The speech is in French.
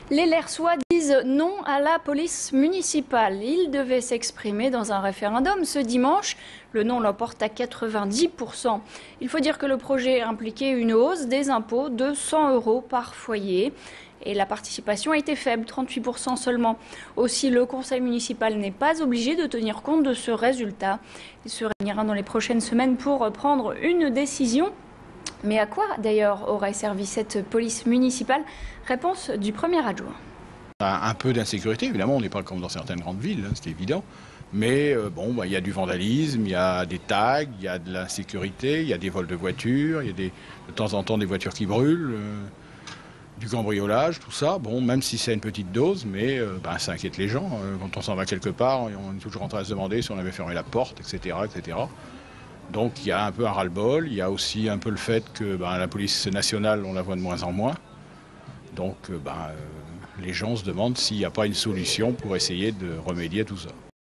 Les Lerçois disent non à la police municipale. Ils devaient s'exprimer dans un référendum ce dimanche. Le non l'emporte à 90%. Il faut dire que le projet impliquait une hausse des impôts de 100 € par foyer. Et la participation a été faible, 38% seulement. Aussi, le conseil municipal n'est pas obligé de tenir compte de ce résultat. Il se réunira dans les prochaines semaines pour prendre une décision. Mais à quoi d'ailleurs aurait servi cette police municipale? Réponse du premier adjoint. Un peu d'insécurité, évidemment, on n'est pas comme dans certaines grandes villes, c'est évident. Mais il y a du vandalisme, il y a des tags, il y a de l'insécurité, il y a des vols de voitures, il y a de temps en temps des voitures qui brûlent, du cambriolage, tout ça. Bon, même si c'est une petite dose, mais ça inquiète les gens. Quand on s'en va quelque part, on est toujours en train de se demander si on avait fermé la porte, etc., etc. Donc il y a un peu un ras-le-bol, il y a aussi un peu le fait que la police nationale, on la voit de moins en moins. Donc les gens se demandent s'il n'y a pas une solution pour essayer de remédier à tout ça.